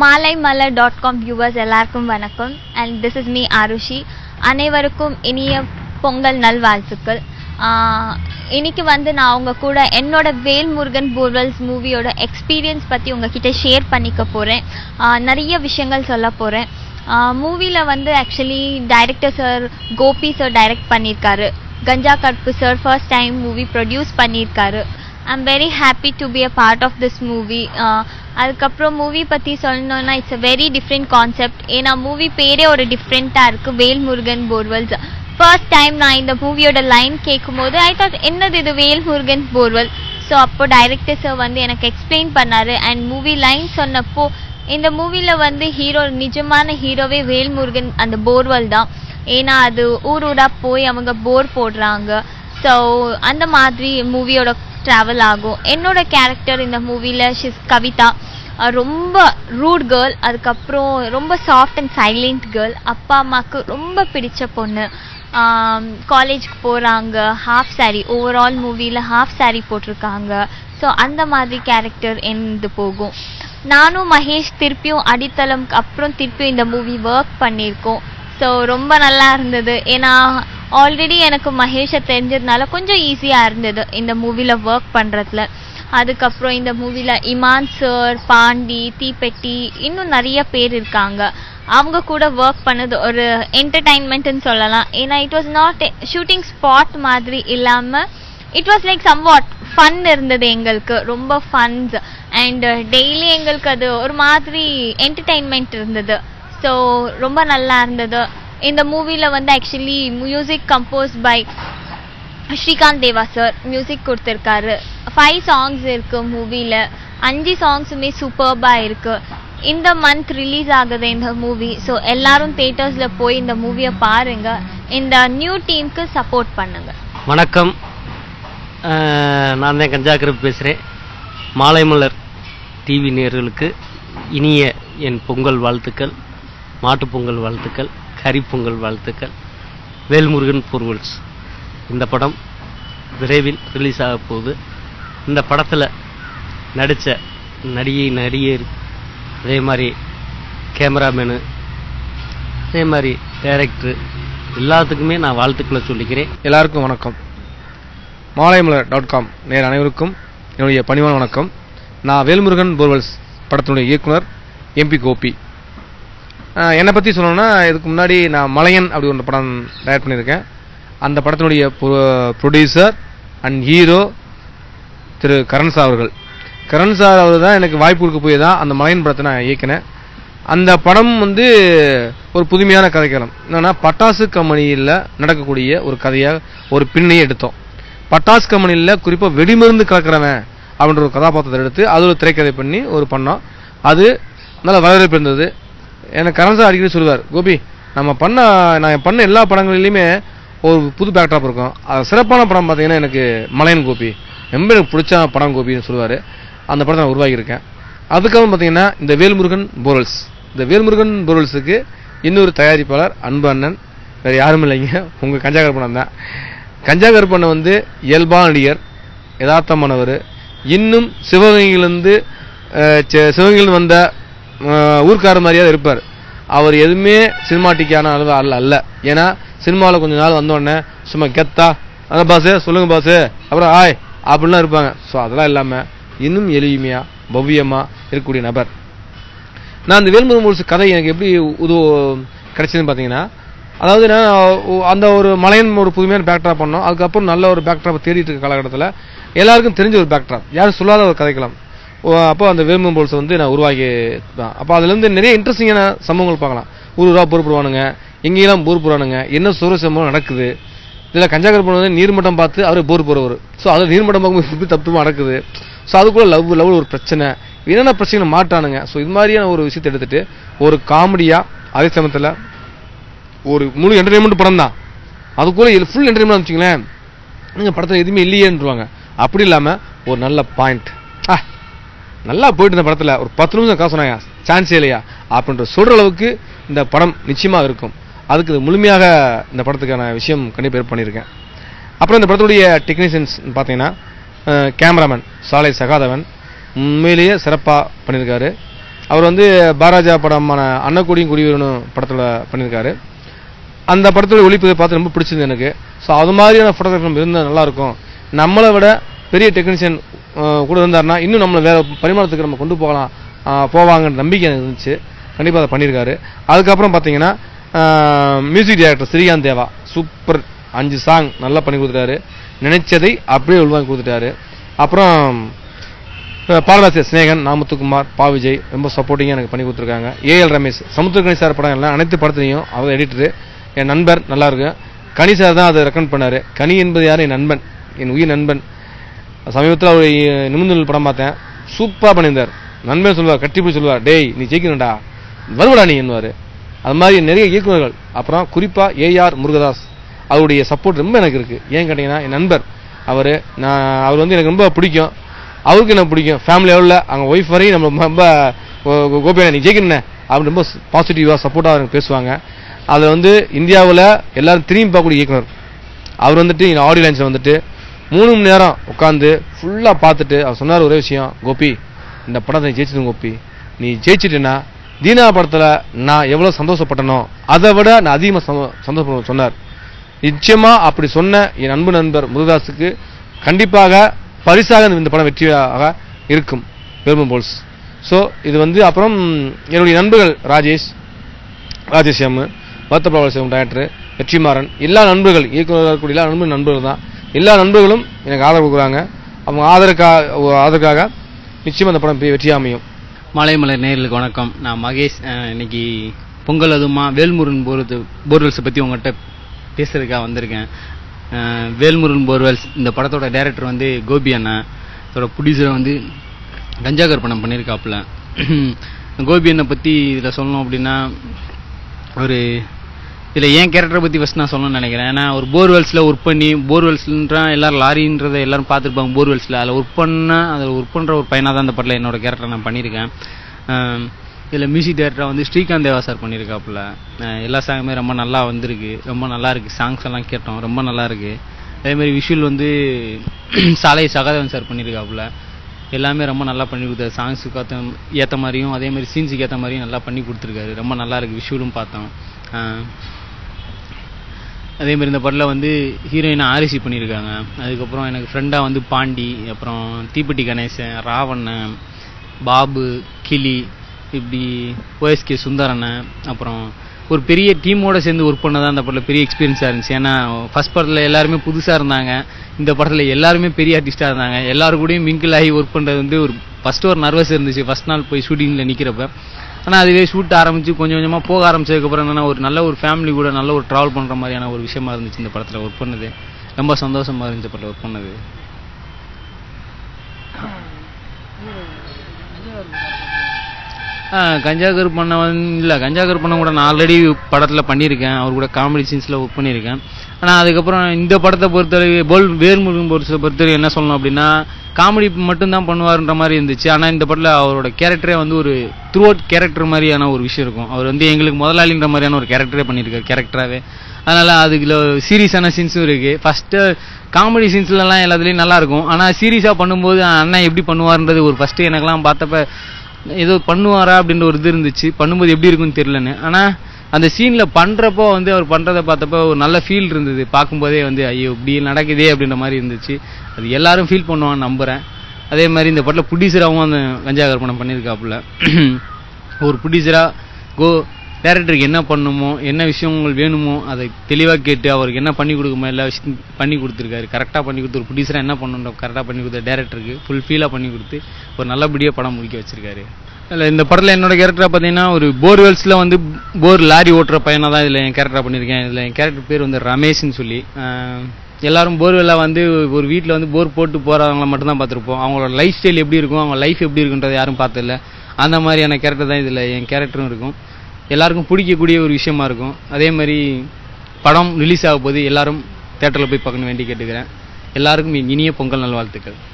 maalaimalar.com viewers எல்லாருக்கும் வணக்கம் and this is me Arushi. அனைவருக்கும் இனிய பொங்கல் நல்வாழ்த்துக்கள். இன்னைக்கு நான் உங்க கூட என்னோட வேல்முருகன் போர்வெல்ஸ் மூவியோட எக்ஸ்பீரியன்ஸ் பத்தி உங்ககிட்ட ஷேர் பண்ணிக்க போறேன். நிறைய விஷயங்கள் சொல்ல போறேன். மூவில actually director sir Gopi sir direct பண்ணியிருக்காரு. Ganja Karuppu sir first time movie produce பண்ணியிருக்காரு. I'm very happy to be a part of this movie. அதுக்கப்புறம் மூவி பற்றி சொல்லணும்னா it's a very different concept. ஏன்னா மூவி பேரே ஒரு டிஃப்ரெண்ட்டாக இருக்குது, வேல்முருகன் போர்வெல்ஸ். ஃபர்ஸ்ட் டைம் நான் இந்த மூவியோட லைன் கேட்கும் போது ஐ தாட் என்னது இது வேல்முருகன் போர்வெல். ஸோ அப்போ டைரக்டர் சார் எனக்கு எக்ஸ்பிளைன் பண்ணார். அண்ட் மூவி லைன் சொன்னப்போ இந்த மூவியில் ஹீரோ நிஜமான ஹீரோவே வேல்முருகன் அந்த போர்வெல் தான். ஏன்னா அது ஊர் ஊராக போய் அவங்க போர் போடுறாங்க. ஸோ அந்த மாதிரி மூவியோட ட்ராவல் ஆகும். என்னோட கேரக்டர் இந்த மூவியில் ஷிஸ் கவிதா, ரொம்ப ரூட் கேர்ள். அதுக்கப்புறம் ரொம்ப சாஃப்ட் அண்ட் சைலண்ட் கேர்ள். அப்பா அம்மாவுக்கு ரொம்ப பிடிச்ச பொண்ணு. காலேஜ்க்கு போகிறாங்க, ஹாஃப் சாரி, ஓவரால் மூவியில் ஹாஃப் சாரி போட்டிருக்காங்க. ஸோ அந்த மாதிரி கேரக்டர் எந்து போகும். நானும் மகேஷ் திருப்பியும் அடித்தளம்க்கு அப்புறம் திருப்பியும் இந்த மூவி ஒர்க் பண்ணியிருக்கோம். ஸோ ரொம்ப நல்லா இருந்தது. ஏன்னா ஆல்ரெடி எனக்கு மகேஷை தெரிஞ்சதுனால கொஞ்சம் ஈஸியாக இருந்தது இந்த மூவியில் ஒர்க் பண்ணுறதுல. அதுக்கப்புறம் இந்த மூவியில் இமான் சார், பாண்டி, தீப்பெட்டி, இன்னும் நிறைய பேர் இருக்காங்க. அவங்க கூட ஒர்க் பண்ணது ஒரு என்டர்டைன்மெண்ட்னு சொல்லலாம். ஏன்னா it was not shooting spot மாதிரி இல்லாமல் it was like somewhat fun இருந்தது எங்களுக்கு. ரொம்ப ஃபன்ஸ் அண்ட் டெய்லி எங்களுக்கு அது ஒரு மாதிரி என்டர்டைன்மெண்ட் இருந்தது. ஸோ ரொம்ப நல்லா இருந்தது. இந்த மூவியில் actually music compose by Srikanth Deva sir music கொடுத்துருக்காரு. 5 சாங்ஸ் இருக்குது மூவியில். 5 சாங்ஸுமே சூப்பர்பாக இருக்குது. இந்த மந்த் ரிலீஸ் ஆகுது இந்த மூவி. ஸோ எல்லாரும் தியேட்டர்ஸில் போய் இந்த மூவியை பாருங்கள். இந்த நியூ டீமுக்கு சப்போர்ட் பண்ணுங்கள். வணக்கம், நான் தான் கஞ்சா கருப்பு பேசுகிறேன். மாலைமலர் டிவி நேயர்களுக்கு இனிய என் பொங்கல் வாழ்த்துக்கள், மாட்டுப்பொங்கல் வாழ்த்துக்கள், கரிப்பொங்கல் வாழ்த்துக்கள். வேல்முருகன் போர்வெல்ஸ் இந்த படம் விரைவில் ரிலீஸ் ஆக போகுது. இந்த படத்தில் நடித்த நடிகர், அதே மாதிரி கேமராமேனு, அதே மாதிரி டைரக்டரு எல்லாத்துக்குமே நான் வாழ்த்துக்களை சொல்லிக்கிறேன். எல்லாருக்கும் வணக்கம். maalaimalar.com நேர் அனைவருக்கும் என்னுடைய பணிவான வணக்கம். நான் வேல்முருகன் போர்வெல்ஸ் படத்தினுடைய இயக்குனர் எம்பி கோபி. என்னை பற்றி சொல்லணும்னா, இதுக்கு முன்னாடி நான் மலையன் அப்படி ஒரு படம் டைரக்ட் பண்ணியிருக்கேன். அந்த படத்தினுடைய ப்ரொடியூசர் அண்ட் ஹீரோ திரு கரண் சார் அவர்கள். கரண் சார் அவர் தான் எனக்கு வாய்ப்பு கொடுக்க போய் தான் அந்த மலையன் படத்தை நான் இயக்கினேன். அந்த படம் ஒரு புதுமையான கதைக்களம். என்னென்னா பட்டாசு கம்பெனியில் நடக்கக்கூடிய ஒரு கதையாக ஒரு பின்னையை எடுத்தோம். பட்டாசு கம்பெனியில் குறிப்பாக வெடிமருந்து கலக்கிறவன் அப்படின்ற ஒரு கதாபாத்திரத்தை எடுத்து அது ஒரு திரைக்கதை பண்ணி ஒரு பண்ணோம். அது நல்ல வரவேற்பு இருந்தது. எனக்கு கரண் சார் அடிக்கடி சொல்லுவார், கோபி நான் பண்ண எல்லா படங்களிலுமே ஒரு புது பேக்ட்ராப் இருக்கும். அது சிறப்பான படம் பார்த்தீங்கன்னா எனக்கு மலையன் கோபி ரொம்ப எனக்கு பிடிச்ச படம் கோபின்னு சொல்லுவார். அந்த படத்தை நான் உருவாக்கியிருக்கேன். அதுக்கப்புறம் பார்த்தீங்கன்னா இந்த வேல்முருகன் போர்வெல்ஸ், இந்த வேல்முருகன் போர்வெல்ஸுக்கு இன்னொரு தயாரிப்பாளர் அன்பு அண்ணன், வேறு யாரும் இல்லைங்க, உங்கள் கஞ்சா கருப்பண்ணன் தான். கஞ்சா கருப்பண்ணன் இயல்பான நடிகர், யதார்த்தமானவர். இன்னும் சிவகங்கையிலிருந்து வந்த ஊர்க்காரர் மாதிரியாவது இருப்பார். அவர் எதுவுமே சினிமாட்டிக்கான அளவு அல்ல. ஏன்னா சினிமாவில் கொஞ்ச நாள் வந்தோடனே சும்மா கெத்தா அதான் பாஸு சொல்லுங்க பாஸு அப்புறம் ஆய் அப்படின்லாம் இருப்பாங்க. ஸோ அதெல்லாம் இல்லாமல் இன்னும் எளிமையாக பவ்யமாக இருக்கக்கூடிய நபர். நான் இந்த வேல்முருகன் போர்வெல்ஸ் கதை எனக்கு எப்படி கிடைச்சதுன்னு பார்த்தீங்கன்னா, அதாவது நான் அந்த ஒரு மலையன் ஒரு புதுமையான பேக்ட்ராப் பண்ணோம். அதுக்கப்புறம் நல்ல ஒரு பேக்ட்ராப்பை தேடிட்டு இருக்க காலகட்டத்தில் எல்லாருக்கும் தெரிஞ்ச ஒரு பேக்ட்ராப், யாரும் சொல்லாத ஒரு கதைக்கலாம். அப்போ அந்த வேல்முருகன் போர்வெல்ஸ் நான் உருவாக்கி தான். அப்போ அதுலேருந்து நிறைய இன்ட்ரெஸ்டிங்கான சம்பவங்கள் பார்க்கலாம். ஊரூராக போர் போடுவானுங்க, எங்கேயெல்லாம் போர் போடுவானுங்க, என்ன சுர சம்பவம் நடக்குது. இதில் கஞ்சா கருப்பண்ணன் நீர்மட்டம் பார்த்து அவரே போர் போகிறவர். ஸோ அதில் நீர்மட்டம் பார்க்கும்போது தப்பு நடக்குது. ஸோ அதுக்குள்ள லெவல் ஒரு பிரச்சனை, என்னென்ன பிரச்சனை மாட்டானுங்க. ஸோ இது மாதிரியான ஒரு விஷயத்தை எடுத்துகிட்டு ஒரு காமெடியாக, அதே சமயத்தில் ஒரு முழு என்டர்டைன்மெண்ட் படம் தான். அதுக்குள்ளே ஃபுல் என்டர்டைன்மெண்ட் வச்சுங்களேன், நீங்கள் படத்தில் எதுவுமே இல்லையேன்றுவாங்க. அப்படி இல்லாமல் ஒரு நல்ல பாயிண்ட், நல்லா போயிட்டு இந்த படத்தில் ஒரு 10 நிமிஷம் காசுனாயா சான்ஸே இல்லையா அப்படின்ற சொல்கிற அளவுக்கு இந்த படம் நிச்சயமாக இருக்கும். அதுக்கு முழுமையாக இந்த படத்துக்கான விஷயம் கண்டிப்பாக பண்ணியிருக்கேன். அப்புறம் இந்த படத்துடைய டெக்னீஷியன்ஸ் பார்த்தீங்கன்னா, கேமராமேன் சாலை சகாதவன் உண்மையிலேயே சிறப்பாக பண்ணியிருக்காரு. அவர் வந்து பாராஜா படமான அன்னக்கூடியும் குடிவீரனும் படத்தில் பண்ணியிருக்காரு. அந்த படத்தோட ஒளிப்பதிவை பார்த்து ரொம்ப பிடிச்சிருந்தது எனக்கு. ஸோ அது மாதிரியான ஃபோட்டோகிராஃபர் நம்ம இருந்தால் நல்லாயிருக்கும். நம்மளை விட பெரிய டெக்னீஷியன் கூட இருந்தாருன்னா இன்னும் நம்மளை வேறு பரிமாணத்துக்கு நம்ம கொண்டு போவாங்கன்ற நம்பிக்கை எனக்கு இருந்துச்சு. கண்டிப்பாக அதை பண்ணியிருக்காரு. அதுக்கப்புறம் பார்த்தீங்கன்னா music director Srikanth Deva super 5 song நல்லா பண்ணி கொடுத்துட்டாரு. நினைச்சதை அப்படியே உள்வாங்கி கொடுத்துட்டாரு. அப்புறம் பாடலாசிரியர் ஸ்நேகன், நாமுத்துக்குமார், பா விஜய் ரொம்ப சப்போர்ட்டிங்காக எனக்கு பண்ணி கொடுத்துருக்காங்க. ஏஎல் ரமேஷ், சமுத்திரக்கணி சார் படம் எல்லாம் அனைத்து படத்துலையும் அவர் எடிட்டரு. என் நண்பர் நல்லா இருக்கு. கனி சார் தான் அதை ரெக்கமெண்ட் பண்ணாரு. கனி என்பது யார்? என் நண்பன், என் உயிர் நண்பன். சமீபத்தில் அவர் நிமிர்ந்து படம் பார்த்தேன், சூப்பராக பண்ணியிருந்தார். நண்பன் சொல்லுவார், கட்டிப்பிடி சொல்லுவார், டேய் நீ ஜெயிக்கணும்டா, வருவடா நீ என்பார். அது மாதிரி நிறைய இயக்குநர்கள். அப்புறம் குறிப்பாக ஏஆர் முருகதாஸ், அவருடைய சப்போர்ட் ரொம்ப எனக்கு இருக்குது. ஏன் கேட்டிங்கன்னா என் நண்பர் அவர் வந்து எனக்கு ரொம்ப பிடிக்கும். அவருக்கு எனக்கு பிடிக்கும். ஃபேமிலி லெவலில் அவங்க ஒய்ஃப் வரையும் நம்ம ரொம்ப கோபியா நீ ஜெயிக்கணுண்ணே அப்படின்னு ரொம்ப பாசிட்டிவாக சப்போர்ட்டாக எனக்கு பேசுவாங்க. அதில் வந்து இந்தியாவில் எல்லாரும் திரும்பி பார்க்கக்கூடிய இயக்குனர் அவர். வந்துட்டு எங்கள் ஆடியோ லைன்ஸில் வந்துட்டு 3 மணி நேரம் உட்காந்து ஃபுல்லாக பார்த்துட்டு அவர் சொன்னார் ஒரே விஷயம், கோபி இந்த படத்தை நீ ஜெயிச்சிடும் கோபி, நீ ஜெயிச்சிட்டேன்னா தீனா படத்தில் நான் எவ்வளோ சந்தோஷப்பட்டனோ அதை விட நான் அதிகமாக சந்தோஷப்பட சொன்னார். நிச்சயமாக அப்படி சொன்ன என் அன்பு நண்பர் முருகதாஸுக்கு கண்டிப்பாக பரிசாக இந்த படம் வெற்றியாக இருக்கும், வேல்முருகன் போர்வெல்ஸ். ஸோ இது வந்து அப்புறம் என்னுடைய நண்பர்கள் ராஜேஷ் எம், வருத்தப்பட டைரக்டர் வெற்றிமாறன், எல்லா நண்பர்கள் இயக்குநராக கூடிய எல்லா நண்பர்கள் தான். எல்லா நண்பர்களும் எனக்கு ஆதரவு கொடுக்குறாங்க. அவங்க ஆதரவுக்காக நிச்சயம் அந்த படம் வெற்றி அமையும். மலைமலர் நேயர்களுக்கு வணக்கம். நான் மகேஷ். இன்னைக்கு பொங்கல் அதுமா வேல்முருகன் போர்வெல்ஸை பற்றி உங்கள்கிட்ட பேசுறதுக்காக வந்திருக்கேன். வேல்முருகன் போர்வெல்ஸ் இந்த படத்தோட டைரக்டர் வந்து கோபி அண்ணா, இதோட ப்ரொடியூசரை வந்து கஞ்சாகர் படம் பண்ணியிருக்காப்புல. கோபி அண்ணை பற்றி இதில் சொல்லணும் அப்படின்னா ஒரு இதில் ஏன் கேரக்டரை பற்றி ஃபஸ்ட் நான் சொல்லணும்னு நினைக்கிறேன். ஏன்னா ஒரு போர்வெல்ஸில் ஒர்க் பண்ணி, போர்வெல்ஸ்ன்றா எல்லோரும் லாரின்றதை எல்லோரும் பார்த்துருப்பாங்க. போர்வெல்ஸில் அதில் ஒர்க் பண்ணுற ஒரு பையனாக தான் அந்த படத்தில் என்னோட கேரக்டரை நான் பண்ணியிருக்கேன். இதில் மியூசிக் டைரக்டராக வந்து ஸ்ரீகாந்த் தேவா சார் பண்ணியிருக்காப்புல. எல்லா சாங்குமே ரொம்ப நல்லா வந்திருக்கு, ரொம்ப நல்லா இருக்குது. சாங்ஸ் எல்லாம் கேட்டோம், ரொம்ப நல்லா இருக்குது. அதேமாதிரி விஷுவல் வந்து சாலை சகாதேவன் சார் பண்ணியிருக்காப்புல. எல்லாமே ரொம்ப நல்லா பண்ணி கொடுத்தாரு. சாங்ஸுக்கு ஏற்ற மாதிரியும் அதேமாதிரி சீன்ஸுக்கு ஏற்ற மாதிரியும் நல்லா பண்ணி கொடுத்துருக்காரு. ரொம்ப நல்லா இருக்குது. விஷுவலும் பார்த்தோம். அதேமாதிரி இந்த படத்தில் வந்து ஹீரோயினை ஆரிசி பண்ணியிருக்காங்க. அதுக்கப்புறம் எனக்கு ஃப்ரெண்டாக வந்து பாண்டி, அப்புறம் தீப்பெட்டி கணேசன், ராவண்ணன், பாபு, கிளி, இப்படி ஓஎஸ்கே சுந்தரண்ணன், அப்புறம் ஒரு பெரிய டீமோட சேர்ந்து ஒர்க் பண்ணதான் அந்த படத்தில் பெரிய எக்ஸ்பீரியன்ஸாக இருந்துச்சு. ஏன்னா ஃபர்ஸ்ட் படத்தில் எல்லாருமே புதுசாக இருந்தாங்க, இந்த படத்தில் எல்லாருமே பெரிய ஆர்டிஸ்டாக இருந்தாங்க. எல்லாரும் கூடயும் மிங்கிள் ஆகி ஒர்க் பண்ணுறது வந்து ஃபஸ்ட்டு ஒரு நர்வஸ் இருந்துச்சு ஃபஸ்ட் நாள் போய் ஷூட்டிங்கில் நிற்கிறப்ப. ஆனால் அதுவே ஷூட் ஆரம்பித்து கொஞ்சம் கொஞ்சமாக போக ஆரம்பிச்சதுக்கப்புறம் என்னென்னா ஒரு நல்ல ஒரு ஃபேமிலி கூட நல்ல ஒரு ட்ராவல் பண்ணுற மாதிரியான ஒரு விஷயமா இருந்துச்சு இந்த படத்தில் ஒர்க் பண்ணது. ரொம்ப சந்தோஷமாக இருந்துச்சு படத்தில் ஒர்க் பண்ணது. கஞ்சாகர் பண்ண இல்லை, கஞ்சாகர் பண்ண கூட நான் ஆல்ரெடி படத்தில் பண்ணியிருக்கேன். அவர் கூட காமெடி சீன்ஸில் ஒர்க் பண்ணியிருக்கேன். ஆனால் அதுக்கப்புறம் இந்த படத்தை பொறுத்தவரைக்கும் வேல்முருகன் போர்வெல்ஸை பொறுத்தவரைக்கும் என்ன சொல்லணும் அப்படின்னா காமெடி மட்டும்தான் பண்ணுவார்ன்ற மாதிரி இருந்துச்சு. ஆனால் இந்த படத்தில் அவரோட கேரக்டரே வந்து ஒரு த்ரூ அவுட் கேரக்டர் மாதிரியான ஒரு விஷயம் இருக்கும். அவர் வந்து எங்களுக்கு முதலாளின்ற மாதிரியான ஒரு கேரக்டரே பண்ணியிருக்காரு கேரக்டராகவே. அதனால் அதுக்குள்ள சீரியஸான சீன்ஸும் இருக்குது. ஃபஸ்ட்டு காமெடி சீன்ஸ்லலாம் எல்லாத்துலேயும் நல்லாயிருக்கும். ஆனால் சீரியஸாக பண்ணும்போது அண்ணன் எப்படி பண்ணுவார்ன்றது ஒரு ஃபஸ்ட்டு எனக்கெல்லாம் பார்த்தப்ப ஏதோ பண்ணுவாரா அப்படின்ற ஒரு இது இருந்துச்சு. பண்ணும்போது எப்படி இருக்குன்னு தெரியலன்னு. ஆனால் அந்த சீனில் பண்ணுறப்போ வந்து அவர் பண்ணுறதை பார்த்தப்போ ஒரு நல்ல ஃபீல் இருந்தது. பார்க்கும்போதே வந்து ஐயோ இப்படி நடக்குதே அப்படின்ற மாதிரி இருந்துச்சு. அது எல்லாரும் ஃபீல் பண்ணுவான்னு நம்புகிறேன். அதே மாதிரி இந்த படத்தில் ப்ரொடியூசராகவும் அந்த கஞ்சாகர் படம் பண்ணியிருக்காப்புல. ஒரு ப்ரொடியூசராக டேரக்டருக்கு என்ன பண்ணணுமோ, என்ன விஷயங்கள் வேணுமோ அதை தெளிவாக கேட்டு அவருக்கு என்ன பண்ணி கொடுக்குமோ எல்லா விஷயம் பண்ணி கொடுத்துருக்காரு. கரெக்டாக பண்ணி கொடுத்து ஒரு ப்ரொடியூசராக என்ன பண்ணணும் கரெக்டாக பண்ணி கொடுத்த டேரக்டருக்கு ஃபுல் ஃபீலாக பண்ணி கொடுத்து ஒரு நல்லபடியாக படம் முடிக்க வச்சிருக்காரு. இல்லை இந்த படத்தில் என்னோட கேரக்டராக பார்த்தீங்கன்னா ஒரு போர்வெல்ஸில் வந்து லாரி ஓட்டுற பையனாக தான் இதில் என் கேரக்டராக பண்ணியிருக்கேன். இதில் என் கேரக்டர் பேர் வந்து ரமேஷ்னு சொல்லி. எல்லாரும் போர்வெல்ல வந்து ஒரு வீட்டில் வந்து போர் போட்டு போகிறவங்கள மட்டும்தான் பார்த்துருப்போம். அவங்களோட லைஃப் ஸ்டைல் எப்படி இருக்கும், அவங்க லைஃப் எப்படி இருக்குன்றதை யாரும் பார்த்ததில்ல. அந்த மாதிரியான கேரக்டர் தான் இதில் என் கேரக்டரும் இருக்கும். எல்லாருக்கும் பிடிக்கக்கூடிய ஒரு விஷயமா இருக்கும். அதே மாதிரி படம் ரிலீஸ் ஆக போது எல்லாரும் தேட்டரில் போய் பார்க்கணும் வேண்டி கேட்டுக்கிறேன். எல்லாருக்கும் இனிய பொங்கல் நல்வாழ்த்துக்கள்.